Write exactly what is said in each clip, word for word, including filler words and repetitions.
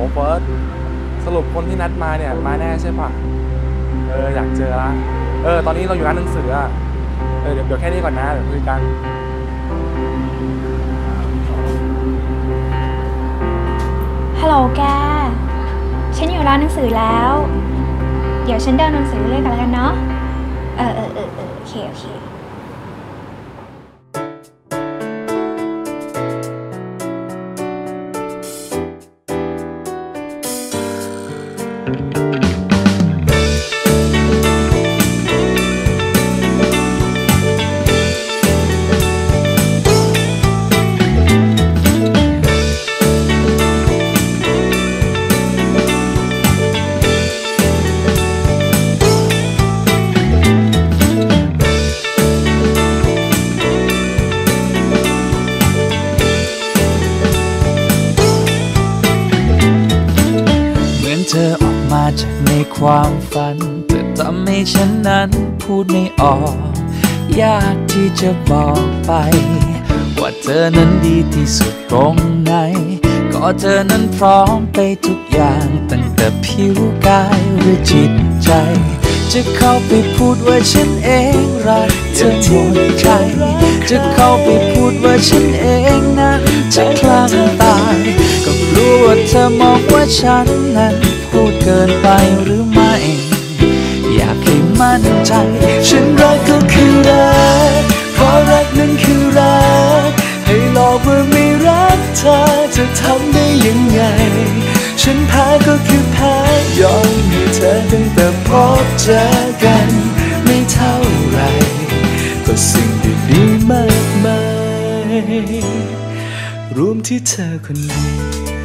เฟิร์สสรุปคนที่นัดมาเนี่ยมาแน่ใช่ปะเอออยากเจอละเออตอนนี้เราอยู่ร้านหนังสืออ่ะเออเดี๋ยวเดี๋ยวแค่นี้ก่อนนะเดี๋ยวคุยกันฮัลโหลแกฉันอยู่ร้านหนังสือแล้วเดี๋ยวฉันเดินหนังสือเรื่อยๆกันแล้วกันเนาะเออเออเออเออโอเคโอเคเธอออกมาจากในความฝันแต่ทำให้ฉันนั้นพูดไม่ออกยากที่จะบอกไปว่าเธอนั้นดีที่สุดตรงไหนก็เธอนั้นพร้อมไปทุกอย่างตั้งแต่ผิวกายหรือจิตใจจะเข้าไปพูดว่าฉันเองรักเธอหมดใจจะเข้าไปพูดว่าฉันเองนั้นจะคลั่งตายก็รู้ว่าเธอมองว่าฉันนั้นพูดเกินไปหรือไม่อยากให้มั่นใจฉันรักก็คือรักเพราะรักนั้นคือรักให้หลอกว่าไม่รักเธอจะทำได้ยังไงฉันแพ้ก็คือแพ้ยอมให้เธอตั้งแต่พบเจอกันไม่เท่าไรก็สิ่งดีๆมากมายรวมที่เธอคนเดียว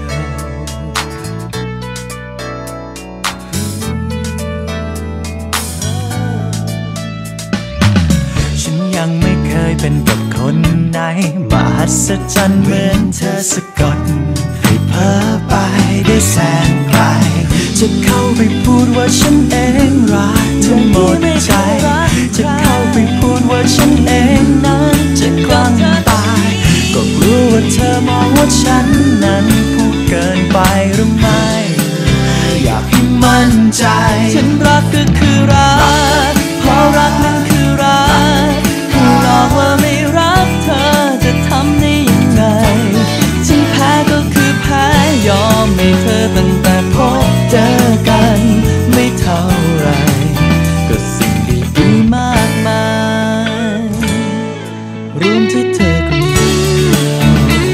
ยังไม่เคยเป็นกับคนไหนมหัศจรรย์เหมือนเธอสะกดให้เพ้อไปได้แสนไกลจะเข้าไปพูดว่าฉันเองรักเธอหมดใจจะเข้าไปพูดว่าฉันเองนั้นจะกลั้นตายก็รู้ว่าเธอมองว่าฉันนั้นพูดเกินไปหรือไม่อยากให้มั่นใจฉันรักก็คือรักเพราะรักนั้นคือรักบอกว่าไม่รักเธอจะทำได้ยังไงฉันแพ้ก็คือแพ้ยอมให้เธอตั้งแต่พบเจอกันไม่เท่าไรก็สิ่งดีๆมากมายรวมที่เธอคนเดียว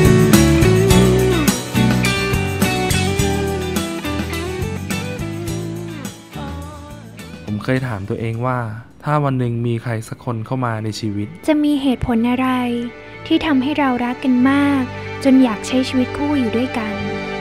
ผมเคยถามตัวเองว่าถ้าวันหนึ่งมีใครสักคนเข้ามาในชีวิตจะมีเหตุผลอะไรที่ทำให้เรารักกันมากจนอยากใช้ชีวิตคู่อยู่ด้วยกัน